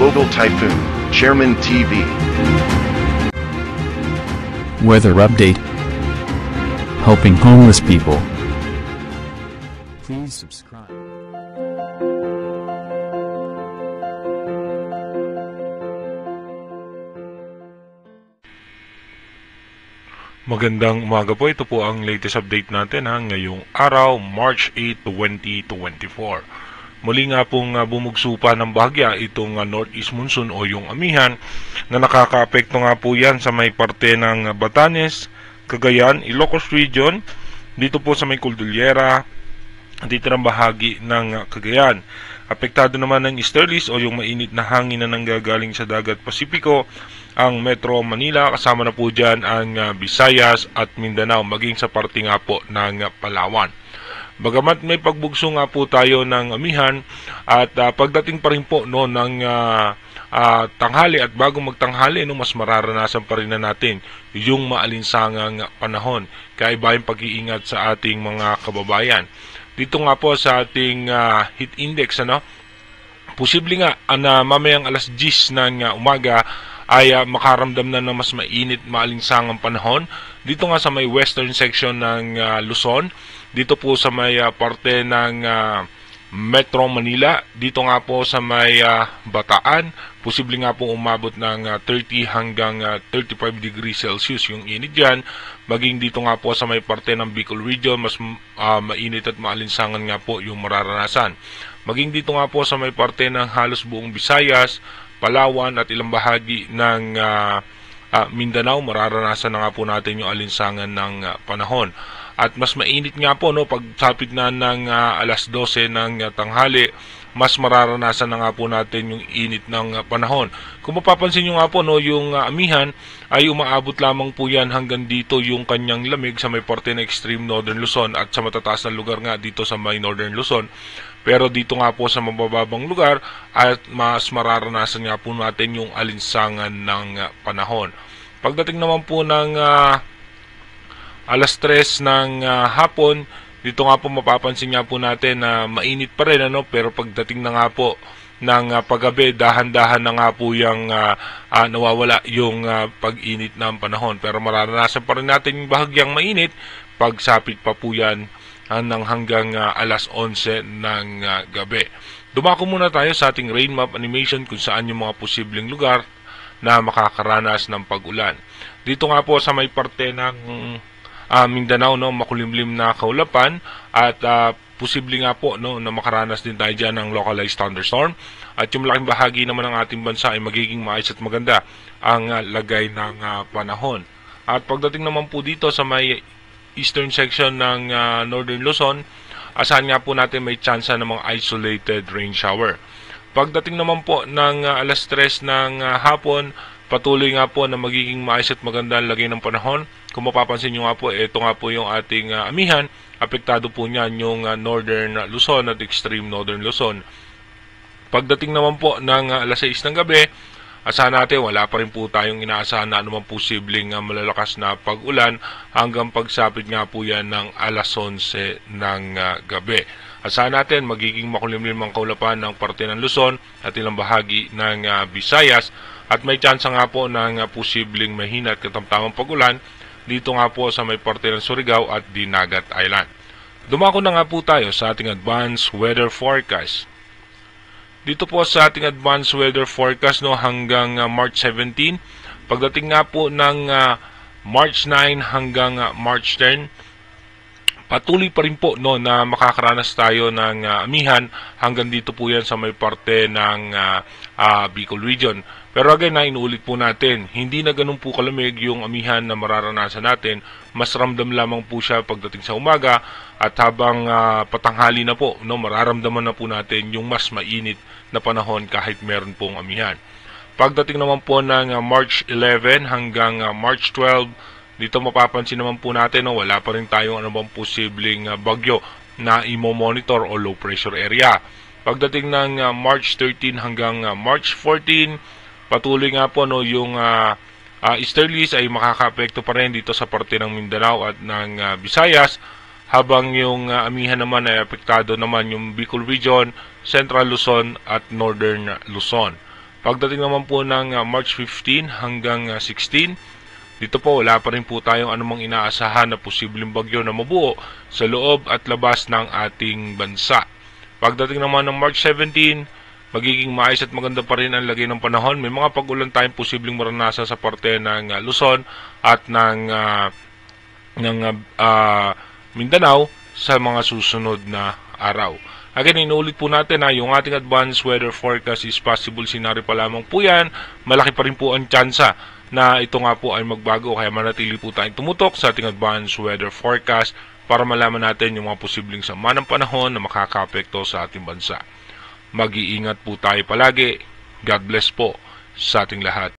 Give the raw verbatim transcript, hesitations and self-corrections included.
Global Typhoon, Chairman T V. Weather update. Helping homeless people. Please subscribe. Magandang umaga po. Ito po ang latest update natin ha, ngayong araw, March eighth, twenty twenty-four. Muli nga pong uh, bumugso pa ng bahagya itong uh, Northeast Monsoon o yung amihan na nakakaapekto nga po yan sa may parte ng uh, Batanes, Cagayan, Ilocos Region, dito po sa may Cordillera, dito ng bahagi ng uh, Cagayan. Apektado naman ng easterlies o yung mainit na hangin na nanggagaling sa dagat Pasipiko ang Metro Manila, kasama na po dyan ang uh, Visayas at Mindanao, maging sa parte nga po ng uh, Palawan. Bagamat may pagbugso nga po tayo ng amihan at uh, pagdating pa rin po no, ng uh, uh, tanghali at bago magtanghali, no, mas mararanasan pa rin na natin yung maalinsangang panahon. Kaya iba yung pag-iingat sa ating mga kababayan. Dito nga po sa ating uh, heat index, ano, posible nga uh, na mamayang alas diyes ng uh, umaga ay uh, makaramdam na ng mas mainit, maalinsangang panahon. Dito nga sa may western section ng uh, Luzon, dito po sa may uh, parte ng uh, Metro Manila, dito nga po sa may uh, Bataan, posible nga po umabot ng uh, thirty hanggang uh, thirty-five degrees Celsius yung init dyan. Maging dito nga po sa may parte ng Bicol Region, mas uh, mainit at maalinsangan nga po yung mararanasan. Maging dito nga po sa may parte ng halos buong Visayas, Palawan at ilang bahagi ng uh, uh, Mindanao, mararanasan na nga po natin yung alinsangan ng uh, panahon. At mas mainit nga po no, pag sapit na ng uh, alas dose ng uh, tanghali, mas mararanasan na nga po natin yung init ng uh, panahon. Kung mapapansin nyo nga po, no, yung uh, amihan ay umaabot lamang po yan hanggang dito yung kanyang lamig sa may parte ng extreme northern Luzon at sa matataas na lugar nga dito sa may northern Luzon. Pero dito nga po sa mabababang lugar at mas mararanasan nga po natin yung alinsangan ng uh, panahon. Pagdating naman po ng uh, alas tres ng uh, hapon, dito nga po mapapansin nga po natin na uh, mainit pa rin, ano, pero pagdating na nga po ng uh, paggabi, dahan-dahan na nga po yung uh, uh, nawawala yung uh, pag-init ng panahon. Pero mararanasan pa rin natin yung bahagyang mainit pagsapit pa po yan uh, ng hanggang uh, alas onse ng uh, gabi. Dumako muna tayo sa ating rain map animation kung saan yung mga posibleng lugar na makakaranas ng pag-ulan. Dito nga po sa may parte ng Uh, Mindanao, no, makulimlim na kaulapan at uh, posible nga po no, na makaranas din tayo dyan ng localized thunderstorm. At yung malaking bahagi naman ng ating bansa ay magiging maayos at maganda ang uh, lagay ng uh, panahon. At pagdating naman po dito sa may eastern section ng uh, northern Luzon, asahan nga po natin may chance ng mga isolated rain shower. Pagdating naman po ng uh, alas tres ng uh, hapon, patuloy nga po na magiging maayos at maganda ang lagay ng panahon. Kung mapapansin nyo nga po, ito nga po yung ating uh, amihan. Apektado po niyan yung uh, northern Luzon at extreme northern Luzon. Pagdating naman po ng uh, alas sais ng gabi, asahan natin wala pa rin po tayong inaasahan na anumang posibleng uh, malalakas na pag-ulan hanggang pagsapit nga po yan ng alas onse ng uh, gabi. Asahan natin magiging makulimlim ang kaulapan ng parte ng Luzon at ilang bahagi ng uh, Visayas at may chance nga po ng uh, posibleng mahina at katamtamang pag-ulan dito nga po sa may parte ng Surigao at Dinagat Island. Dumako na nga po tayo sa ating advanced weather forecast. Dito po sa ating advanced weather forecast no, hanggang uh, March seventeenth, pagdating nga po ng uh, March ninth hanggang uh, March tenth, patuloy pa rin po no, na makakaranas tayo ng uh, amihan hanggang dito po yan sa may parte ng uh, uh, Bicol Region. Pero again na inuulit po natin, hindi na ganun po kalamig yung amihan na mararanasan natin. Mas ramdam lamang po siya pagdating sa umaga at habang uh, patanghali na po, no, mararamdaman na po natin yung mas mainit na panahon kahit meron pong amihan. Pagdating naman po ng uh, March eleventh hanggang uh, March twelfth, dito mapapansin naman po natin no, wala pa rin tayong anumang posibleng uh, bagyo na imo-monitor o low pressure area. Pagdating ng uh, March thirteenth hanggang uh, March fourteenth, patuloy nga po no, yung uh, uh, easterlies ay makakaapekto pa rin dito sa parte ng Mindanao at ng uh, Visayas, habang yung uh, amihan naman ay apektado naman yung Bicol Region, Central Luzon at Northern Luzon. Pagdating naman po ng uh, March fifteen hanggang uh, sixteen, dito po wala pa rin po tayong anumang inaasahan na posibleng bagyo na mabuo sa loob at labas ng ating bansa. Pagdating naman ng March seventeen, magiging maayos at maganda pa rin ang lagay ng panahon. May mga pag-ulan tayong posibleng maranasan sa parte ng uh, Luzon at ng, uh, ng uh, uh, Mindanao sa mga susunod na araw. Again, inuulit po natin na yung ating advanced weather forecast is possible scenario pa lamang po yan. Malaki pa rin po ang tsansa na ito nga po ay magbago, kaya manatili po tayong tumutok sa ating advanced weather forecast para malaman natin yung mga posibleng sama ng panahon na makaka-apekto sa ating bansa. Mag-iingat po tayo palagi. God bless po sa ating lahat.